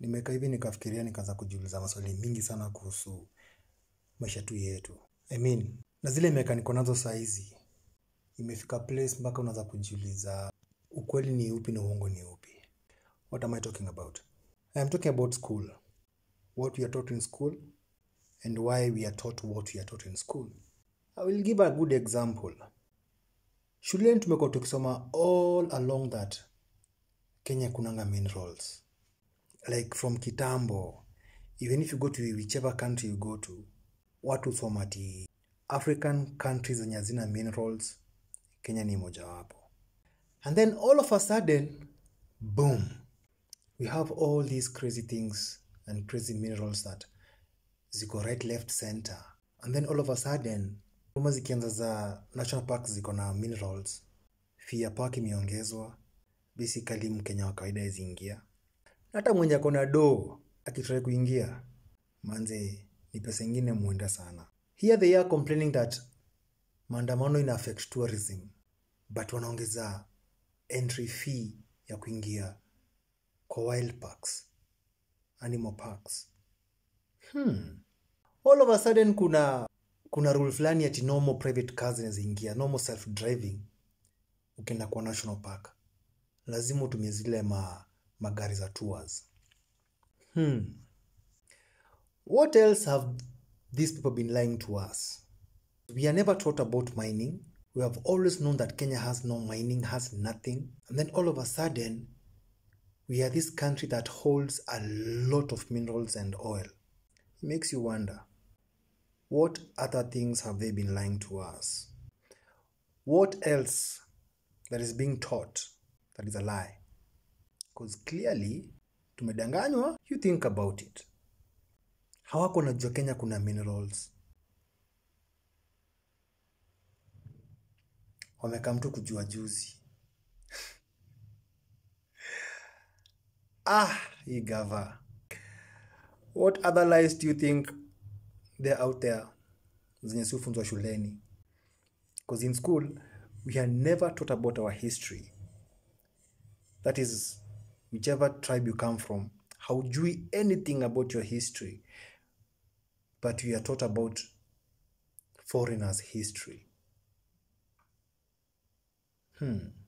Nimekaa hivi nikafikiria nikaanza kujiuliza maswali mingi sana kuhusu maisha tu yetu. Na zile miaka niko nazo saa hizi imefika place mpaka unaanza kujiuliza ukweli ni upi na uongo ni upi. What am I talking about? I am talking about school. What we are taught in school and why we are taught what we are taught in school. I will give a good example. Shuleni tumekuwa tukisoma all along that Kenya kunanga minerals. Like from kitambo, even if you go to whichever country you go to, watu husoma ati African countries zenye hazina minerals, Kenya ni moja wapo. And then all of a sudden, boom, we have all these crazy things and crazy minerals that ziko right, left, center. And then all of a sudden, kama zikianza za national parks ziko na minerals, fee ya park imeongezwa, basically Mkenya wa kawaida hawezi ingia. Hata mwenye ako na do akitry kuingia, manze ni pesa ingine muenda sana. Here they are complaining that maandamano ina affect tourism, but wanaongeza entry fee ya kuingia kwa wild parks, animal parks. All of a sudden kuna rule fulani ati no more private cars zinaingia, no more self-driving. Ukienda kwa national park, lazima utumie zile magari za tours. What else have these people been lying to us? We are never taught about mining. We have always known that Kenya has no mining, has nothing. And then all of a sudden, we are this country that holds a lot of minerals and oil. It makes you wonder, what other things have they been lying to us? What else that is being taught that is a lie? Because clearly, tumedanganywa. You think about it. Hawako najua Kenya kuna minerals. Wameka mtu kujua juzi. Hii gava. What other lies do you think they're out there? Zenye si hufunzwa shuleni. Because in school, we are never taught about our history. That is, whichever tribe you come from, haujui anything about your history. But we are taught about foreigners' history.